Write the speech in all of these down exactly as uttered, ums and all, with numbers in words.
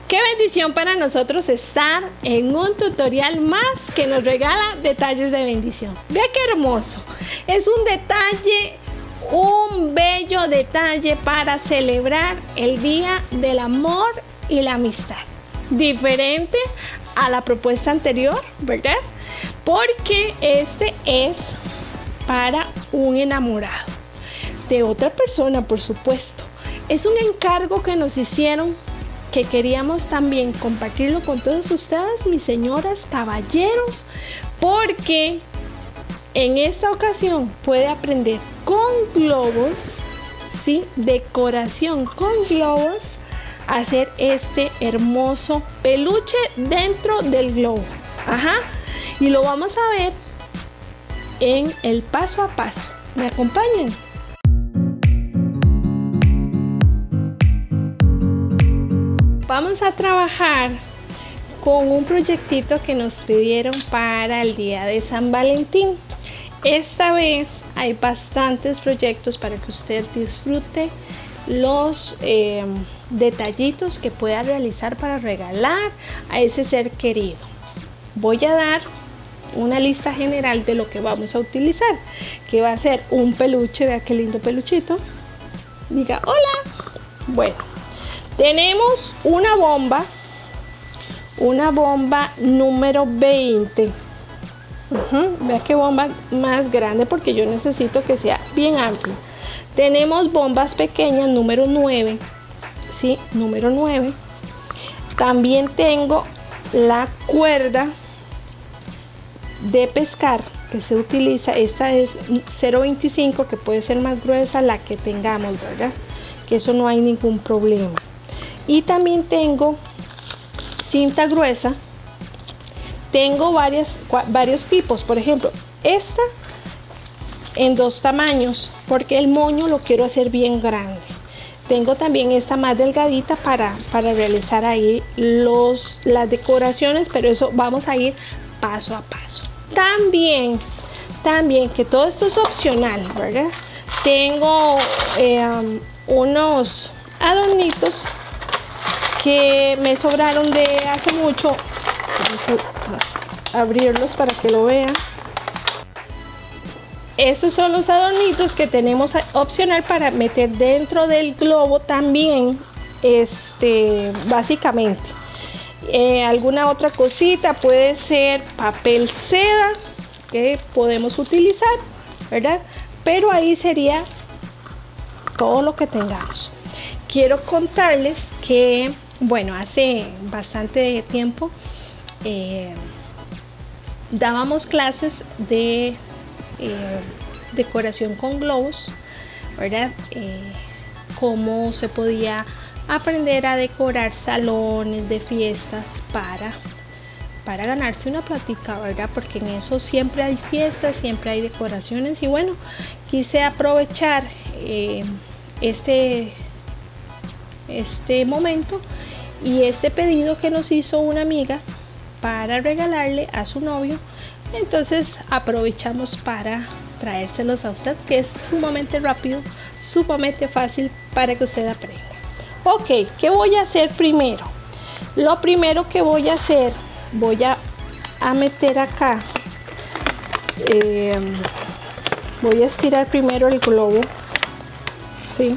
Qué bendición para nosotros estar en un tutorial más que nos regala detalles de bendición. Vea qué hermoso. Es un detalle, un bello detalle para celebrar el Día del Amor y la Amistad. Diferente a la propuesta anterior, ¿verdad? Porque este es para un enamorado de otra persona, por supuesto. Es un encargo que nos hicieron, que queríamos también compartirlo con todos ustedes, mis señoras, caballeros, porque en esta ocasión puede aprender con globos, ¿sí? Decoración con globos, hacer este hermoso peluche dentro del globo. Ajá. Y lo vamos a ver en el paso a paso. ¿Me acompañan? Vamos a trabajar con un proyectito que nos pidieron para el día de San Valentín. Esta vez hay bastantes proyectos para que usted disfrute los eh, detallitos que pueda realizar para regalar a ese ser querido. Voy a dar una lista general de lo que vamos a utilizar, que va a ser un peluche. Vea qué lindo peluchito. Diga hola. Bueno, tenemos una bomba, una bomba número veinte. Uh-huh. Vea qué bomba más grande, porque yo necesito que sea bien amplia. Tenemos bombas pequeñas número nueve, ¿sí? Número nueve. También tengo la cuerda de pescar que se utiliza. Esta es cero veinticinco, que puede ser más gruesa la que tengamos, ¿verdad? Que eso no hay ningún problema. Y también tengo cinta gruesa. Tengo varias, varios tipos. Por ejemplo, esta en dos tamaños, porque el moño lo quiero hacer bien grande. Tengo también esta más delgadita para, para realizar ahí los, las decoraciones, pero eso vamos a ir paso a paso. También, también que todo esto es opcional, ¿verdad? Tengo eh, um, unos adornitos que me sobraron de hace mucho. Vamos a abrirlos para que lo vean. Estos son los adornitos que tenemos opcional para meter dentro del globo también, este, básicamente. Eh, alguna otra cosita, puede ser papel seda que podemos utilizar, ¿verdad? Pero ahí sería todo lo que tengamos. Quiero contarles que, bueno, hace bastante tiempo eh, dábamos clases de Eh, decoración con globos, ¿verdad? Eh, cómo se podía aprender a decorar salones de fiestas para, para ganarse una plática, ¿verdad? Porque en eso siempre hay fiestas, siempre hay decoraciones. Y bueno, quise aprovechar eh, este, este momento y este pedido que nos hizo una amiga para regalarle a su novio. Entonces aprovechamos para traérselos a usted, que es sumamente rápido, sumamente fácil para que usted aprenda. Ok, ¿qué voy a hacer primero? Lo primero que voy a hacer, voy a, a meter acá, eh, voy a estirar primero el globo, ¿sí?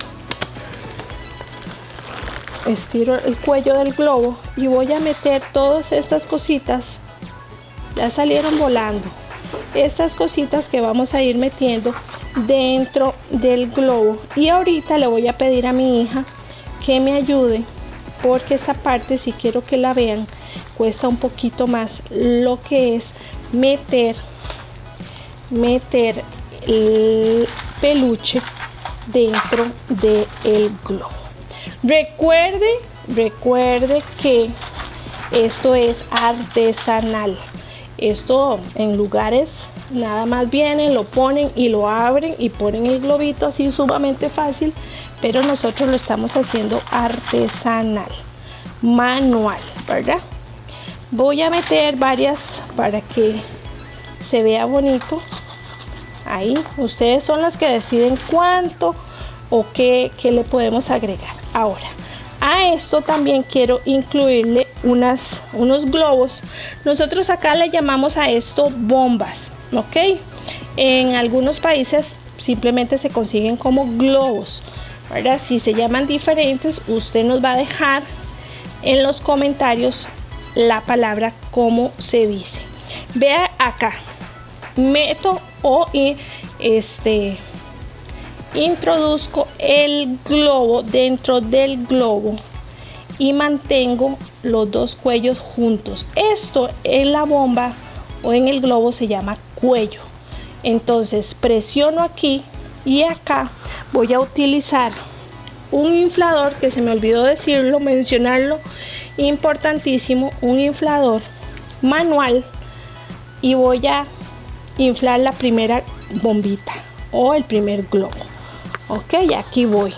Estiro el cuello del globo y voy a meter todas estas cositas. Ya salieron volando estas cositas que vamos a ir metiendo dentro del globo. Y ahorita le voy a pedir a mi hija que me ayude, porque esta parte, si quiero que la vean, cuesta un poquito más lo que es meter meter el peluche dentro del globo. Recuerde, recuerde que esto es artesanal. Esto en lugares nada más vienen, lo ponen y lo abren y ponen el globito así sumamente fácil, pero nosotros lo estamos haciendo artesanal, manual, ¿verdad? Voy a meter varias para que se vea bonito. Ahí ustedes son las que deciden cuánto o qué, qué le podemos agregar. Ahora, A esto también quiero incluirle unas, unos globos. Nosotros acá le llamamos a esto bombas, ¿ok? En algunos países simplemente se consiguen como globos, ¿verdad? Si se llaman diferentes, usted nos va a dejar en los comentarios la palabra como se dice. Vea acá, meto o este introduzco el globo dentro del globo y mantengo los dos cuellos juntos. Esto en la bomba o en el globo se llama cuello. Entonces presiono aquí y acá voy a utilizar un inflador, que se me olvidó decirlo, mencionarlo, importantísimo, un inflador manual, y voy a inflar la primera bombita o el primer globo. Ok, aquí voy.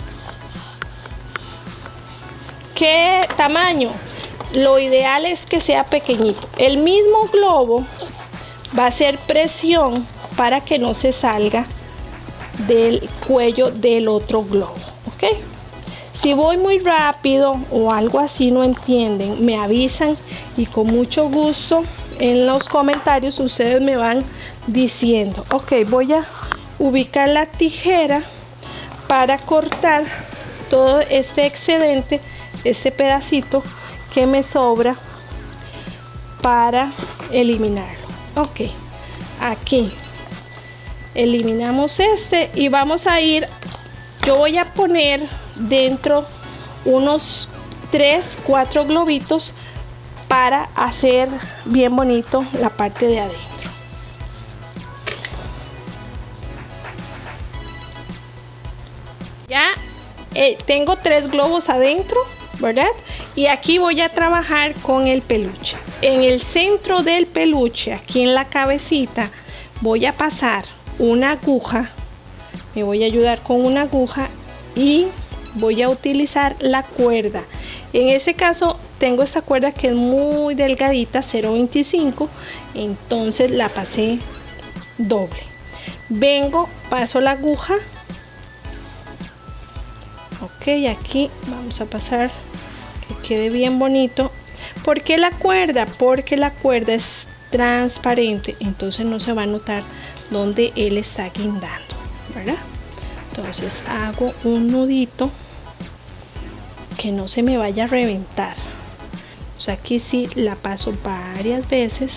¿Qué tamaño? Lo ideal es que sea pequeñito. El mismo globo va a hacer presión para que no se salga del cuello del otro globo. Ok, si voy muy rápido o algo así no entienden, me avisan y con mucho gusto en los comentarios ustedes me van diciendo. Ok, voy a ubicar la tijera para cortar todo este excedente, este pedacito que me sobra, para eliminarlo. Ok, aquí eliminamos este y vamos a ir, yo voy a poner dentro unos tres cuatro globitos para hacer bien bonito la parte de adentro. Ya eh, tengo tres globos adentro, ¿verdad? Y aquí voy a trabajar con el peluche. En el centro del peluche, aquí en la cabecita, voy a pasar una aguja. Me voy a ayudar con una aguja y voy a utilizar la cuerda. En ese caso tengo esta cuerda que es muy delgadita, cero punto veinticinco, entonces la pasé doble. Vengo, paso la aguja. Ok, aquí vamos a pasar que quede bien bonito. ¿Por qué la cuerda? Porque la cuerda es transparente, entonces no se va a notar donde él está guindando, ¿verdad? Entonces hago un nudito que no se me vaya a reventar. O sea, aquí sí la paso varias veces.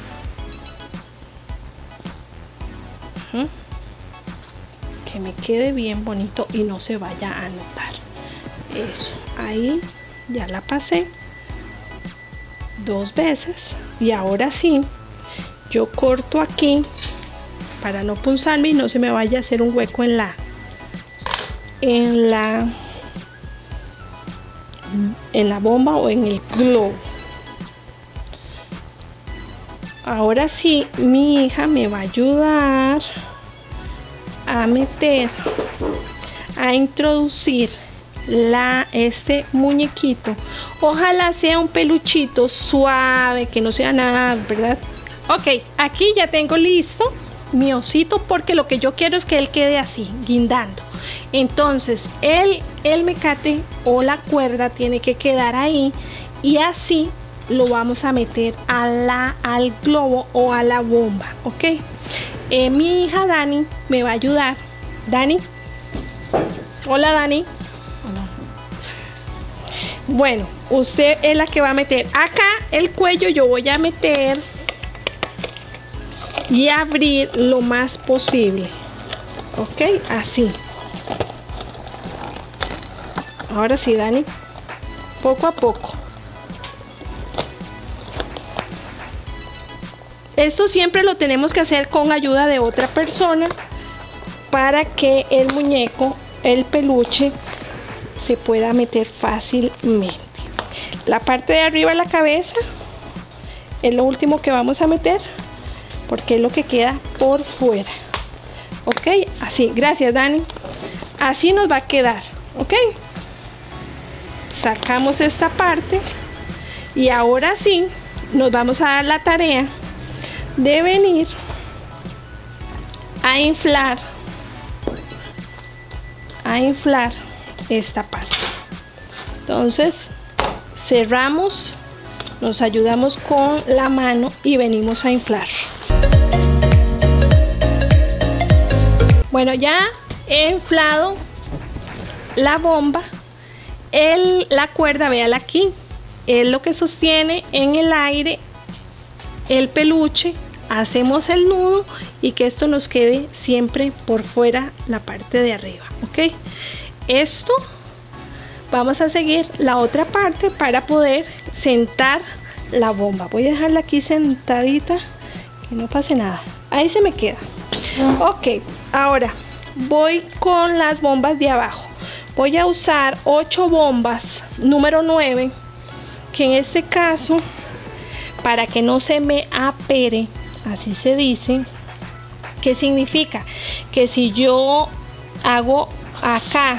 Uh-huh. Que me quede bien bonito y no se vaya a notar. Eso, ahí ya la pasé dos veces y ahora sí yo corto aquí para no punzarme y no se me vaya a hacer un hueco en la en la en la bomba o en el globo. Ahora sí mi hija me va a ayudar a meter, a introducir la este muñequito. Ojalá sea un peluchito suave, que no sea nada, ¿verdad? Ok, aquí ya tengo listo mi osito, porque lo que yo quiero es que él quede así, guindando. Entonces el, el mecate o la cuerda tiene que quedar ahí y así lo vamos a meter a la, al globo o a la bomba. Ok, eh, mi hija Dani me va a ayudar. Dani, hola Dani. Hola. Bueno, usted es la que va a meter acá el cuello. Yo voy a meter y abrir lo más posible. Ok, así. Ahora sí, Dani, poco a poco. Esto siempre lo tenemos que hacer con ayuda de otra persona para que el muñeco, el peluche, se pueda meter fácilmente. La parte de arriba de la cabeza es lo último que vamos a meter, porque es lo que queda por fuera. Ok, así. Gracias, Dani. Así nos va a quedar. Ok, sacamos esta parte y ahora sí nos vamos a dar la tarea de venir a inflar a inflar esta parte. Entonces cerramos, nos ayudamos con la mano y venimos a inflar. Bueno, ya he inflado la bomba. El, la cuerda, véala aquí, es lo que sostiene en el aire el peluche. Hacemos el nudo y que esto nos quede siempre por fuera la parte de arriba, ok. Esto vamos a seguir la otra parte para poder sentar la bomba. Voy a dejarla aquí sentadita, que no pase nada. Ahí se me queda. Ok, ahora voy con las bombas de abajo. Voy a usar ocho bombas número nueve, que en este caso, para que no se me apere, así se dice, que significa que si yo hago acá,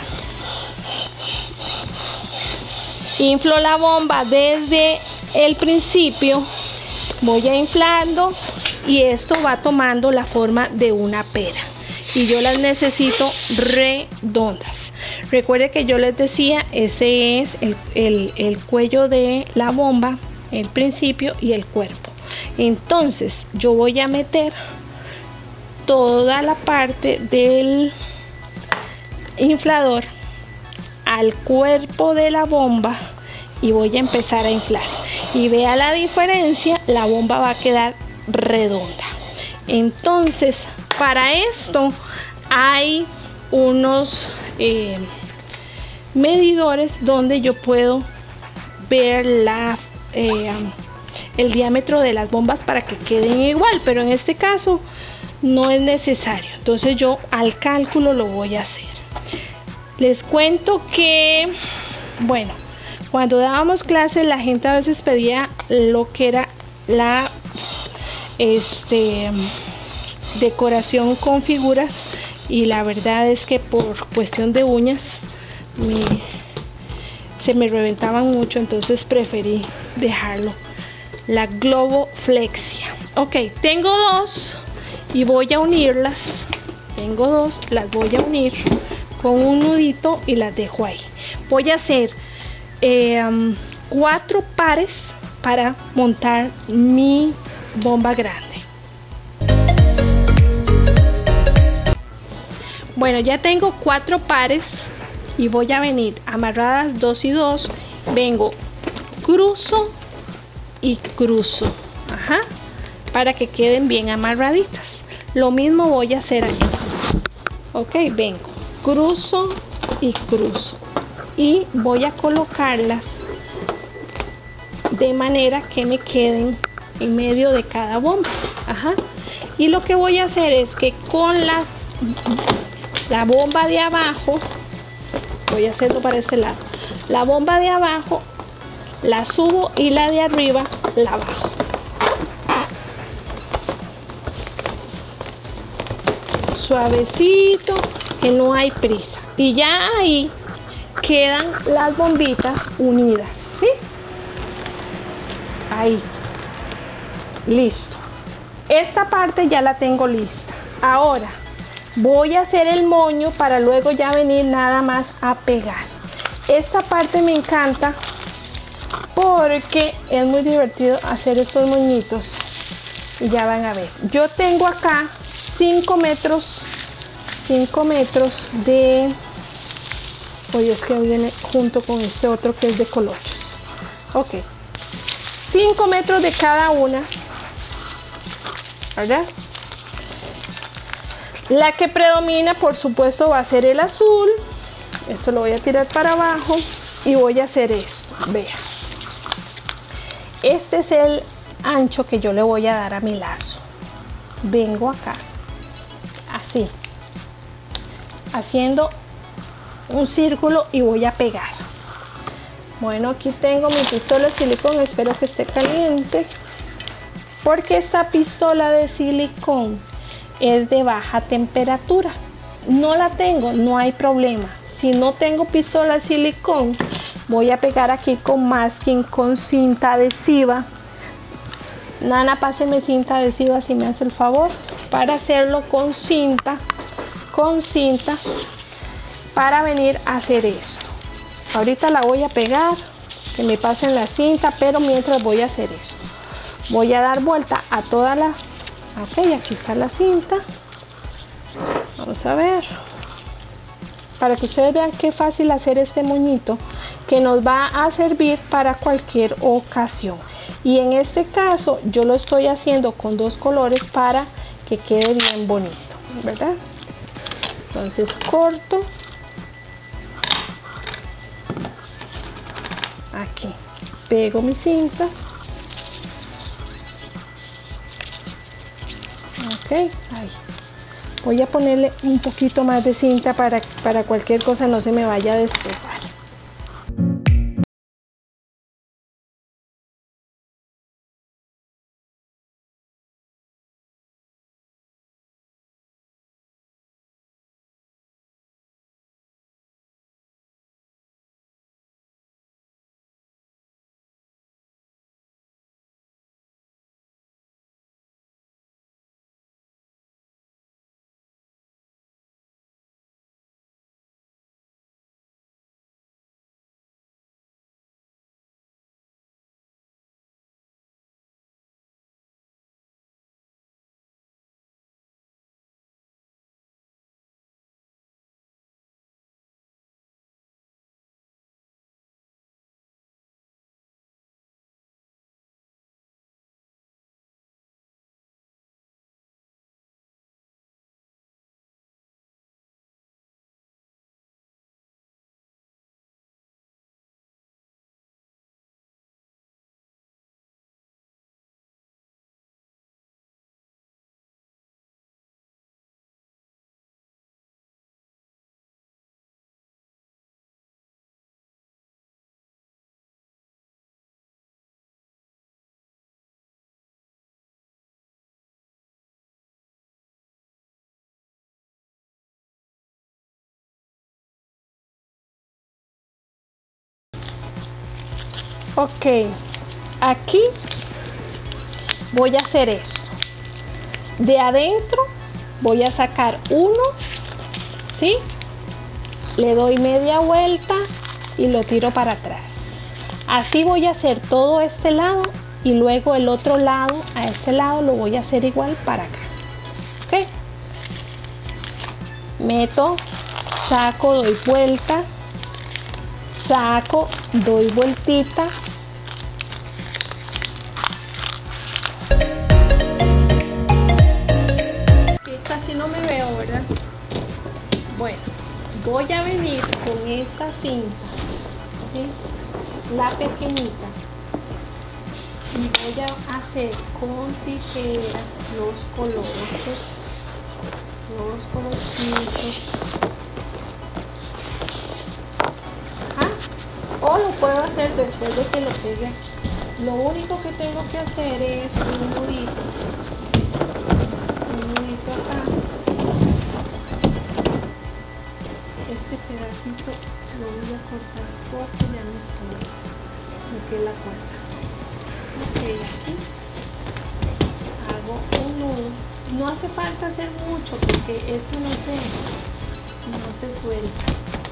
inflo la bomba desde el principio, voy a inflando y esto va tomando la forma de una pera y yo las necesito redondas. Recuerde que yo les decía, ese es el, el, el cuello de la bomba, el principio y el cuerpo. Entonces yo voy a meter toda la parte del inflador al cuerpo de la bomba y voy a empezar a inflar. Y vea la diferencia, la bomba va a quedar redonda. Entonces, para esto hay unos eh, medidores donde yo puedo ver la, eh, el diámetro de las bombas para que queden igual, pero en este caso no es necesario. Entonces yo al cálculo lo voy a hacer. Les cuento que, bueno, cuando dábamos clases la gente a veces pedía lo que era la este, decoración con figuras y la verdad es que por cuestión de uñas me, se me reventaban mucho, entonces preferí dejarlo. La globoflexia. Ok, tengo dos y voy a unirlas. Tengo dos, las voy a unir con un nudito y las dejo ahí. Voy a hacer eh, um, cuatro pares para montar mi bomba grande. Bueno, ya tengo cuatro pares y voy a venir amarradas dos y dos. Vengo, cruzo y cruzo, ajá, para que queden bien amarraditas. Lo mismo voy a hacer aquí. Ok, vengo, cruzo y cruzo y voy a colocarlas de manera que me queden en medio de cada bomba, ajá. Y lo que voy a hacer es que con la la bomba de abajo, voy a hacerlo para este lado, la bomba de abajo la subo y la de arriba la bajo. Suavecito, que no hay prisa. Y ya ahí quedan las bombitas unidas, ¿sí? Ahí. Listo. Esta parte ya la tengo lista. Ahora voy a hacer el moño para luego ya venir nada más a pegar. Esta parte me encanta porque es muy divertido hacer estos moñitos y ya van a ver. Yo tengo acá cinco metros de, oye, es que viene junto con este otro que es de colochos. Ok, cinco metros de cada una, ¿verdad? La que predomina, por supuesto, va a ser el azul. Esto lo voy a tirar para abajo y voy a hacer esto. Vea, este es el ancho que yo le voy a dar a mi lazo. Vengo acá, así, haciendo un círculo y voy a pegar. Bueno, aquí tengo mi pistola de silicón, espero que esté caliente, porque esta pistola de silicón es de baja temperatura. No la tengo, no hay problema. Si no tengo pistola de silicón, voy a pegar aquí con masking, con cinta adhesiva. Nana, páseme cinta adhesiva si me hace el favor, para hacerlo con cinta, con cinta, para venir a hacer esto. ahorita la voy a pegar, que me pasen la cinta, pero mientras voy a hacer eso, voy a dar vuelta a toda la, ok, aquí está la cinta, vamos a ver, para que ustedes vean qué fácil hacer este moñito, que nos va a servir para cualquier ocasión. Y en este caso yo lo estoy haciendo con dos colores para que quede bien bonito, ¿verdad? Entonces corto aquí, pego mi cinta, ok, ahí. Voy a ponerle un poquito más de cinta para, para cualquier cosa no se me vaya a despegar. Ok, aquí voy a hacer esto. De adentro voy a sacar uno, ¿sí? Le doy media vuelta y lo tiro para atrás. Así voy a hacer todo este lado y luego el otro lado, a este lado lo voy a hacer igual para acá. Ok. Meto, saco, doy vuelta, saco, doy vueltita. Aquí casi no me veo, ¿verdad? Bueno, voy a venir con esta cinta, ¿sí? La pequeñita, y voy a hacer con tijera los colochos, los colochitos. Ajá. O lo puedo hacer después de que lo pegue aquí. Lo único que tengo que hacer es un nudito, un nudito acá. Este pedacito lo voy a cortar porque ya me estoy, lo que es la cuerda. Ok, aquí hago un nudo. No hace falta hacer mucho porque esto no se, no se suelta.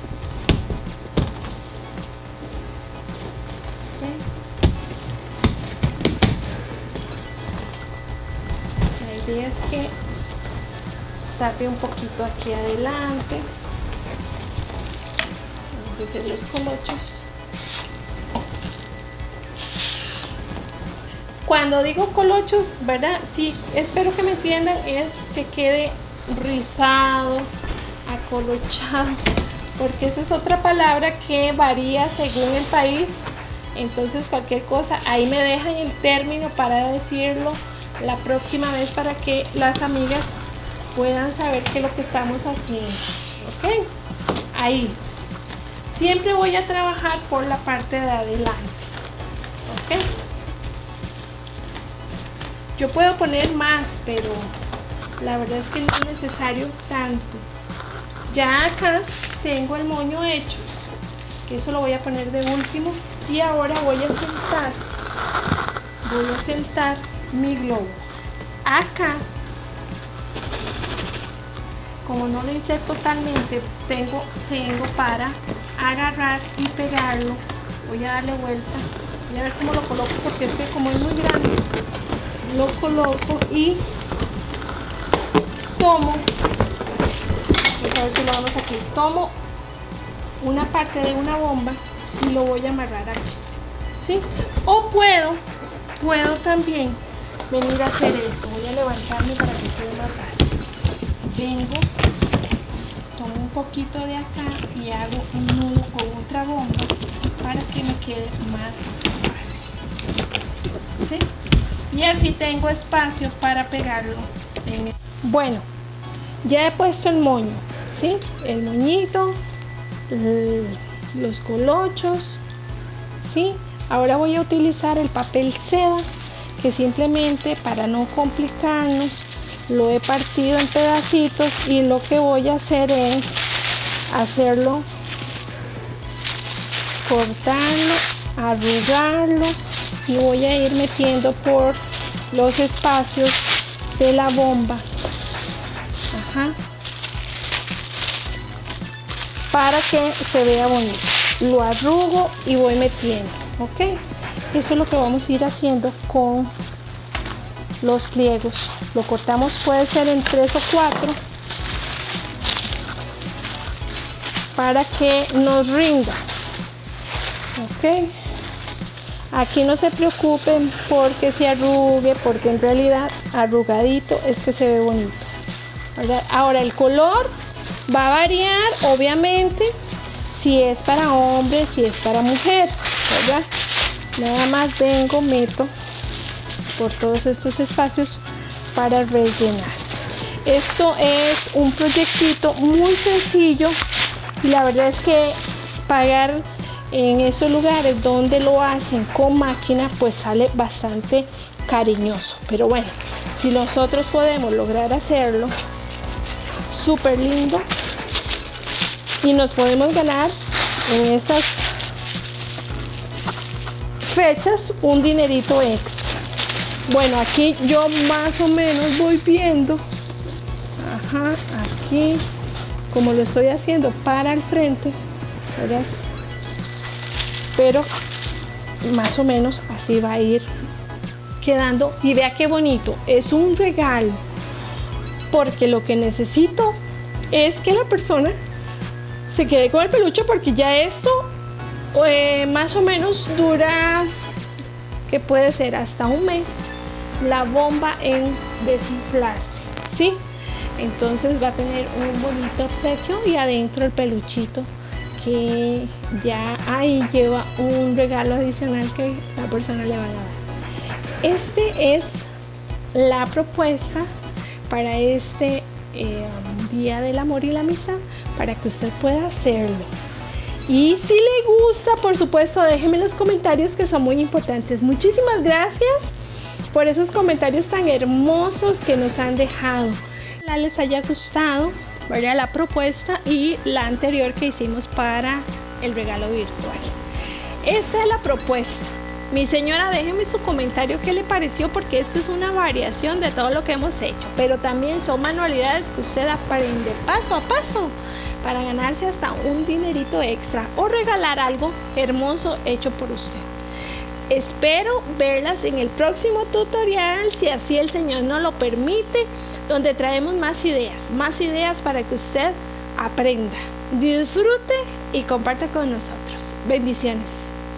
Okay. La idea es que tape un poquito aquí adelante. Vamos a hacer los colochos. Cuando digo colochos, ¿verdad? Sí, espero que me entiendan, es que quede rizado, acolochado, porque esa es otra palabra que varía según el país. Entonces cualquier cosa, ahí me dejan el término para decirlo la próxima vez para que las amigas puedan saber qué es lo que estamos haciendo. ¿Ok? Ahí. Siempre voy a trabajar por la parte de adelante. ¿Ok? Yo puedo poner más, pero la verdad es que no es necesario tanto. Ya acá tengo el moño hecho, que eso lo voy a poner de último. Y ahora voy a sentar, voy a sentar mi globo. Acá, como no lo hice totalmente, tengo, tengo para agarrar y pegarlo. Voy a darle vuelta, voy a ver cómo lo coloco porque este como es muy grande, lo coloco y tomo, vamos a ver si lo vamos aquí, tomo una parte de una bomba y lo voy a amarrar aquí, ¿sí? O puedo, puedo también venir a hacer esto, voy a levantarme para que quede más fácil. Vengo, tomo un poquito de acá y hago un nudo con otra bomba para que me quede más fácil, ¿sí? Y así tengo espacio para pegarlo en el... Bueno, ya he puesto el moño, ¿sí? El moñito, el, los colochos, ¿sí? Ahora voy a utilizar el papel seda, que simplemente para no complicarnos lo he partido en pedacitos y lo que voy a hacer es hacerlo, cortarlo, arrugarlo y voy a ir metiendo por los espacios de la bomba. Ajá. Para que se vea bonito. Lo arrugo y voy metiendo, ¿ok? Eso es lo que vamos a ir haciendo con los pliegos. Lo cortamos, puede ser en tres o cuatro, para que nos rinda, ¿ok? Aquí no se preocupen porque se arrugue, porque en realidad arrugadito es que se ve bonito, ¿verdad? Ahora el color va a variar, obviamente, si es para hombre, si es para mujer, ¿verdad? Nada más vengo, meto por todos estos espacios para rellenar. Esto es un proyectito muy sencillo y la verdad es que pagar en estos lugares donde lo hacen con máquina pues sale bastante cariñoso, pero bueno, si nosotros podemos lograr hacerlo súper lindo y nos podemos ganar en estas fechas un dinerito extra. Bueno, aquí yo más o menos voy viendo, ajá, aquí como lo estoy haciendo para el frente, ¿verdad? Pero más o menos así va a ir quedando y vea qué bonito, es un regalo, porque lo que necesito es que la persona se quede con el peluche, porque ya esto eh, más o menos dura, que puede ser hasta un mes la bomba en desinflarse, ¿sí? Entonces va a tener un bonito obsequio y adentro el peluchito que ya ahí lleva un regalo adicional que la persona le va a dar. Este es la propuesta para este eh, Día del Amor y la Amistad, para que usted pueda hacerlo. Y si le gusta, por supuesto, déjenme en los comentarios, que son muy importantes. Muchísimas gracias por esos comentarios tan hermosos que nos han dejado. Ojalá les haya gustado, ¿verdad?, la propuesta y la anterior que hicimos para el regalo virtual. Esta es la propuesta. Mi señora, déjeme su comentario qué le pareció, porque esto es una variación de todo lo que hemos hecho, pero también son manualidades que usted aprende paso a paso para ganarse hasta un dinerito extra o regalar algo hermoso hecho por usted. Espero verlas en el próximo tutorial, si así el Señor nos lo permite, donde traemos más ideas, más ideas para que usted aprenda, disfrute y comparta con nosotros. Bendiciones.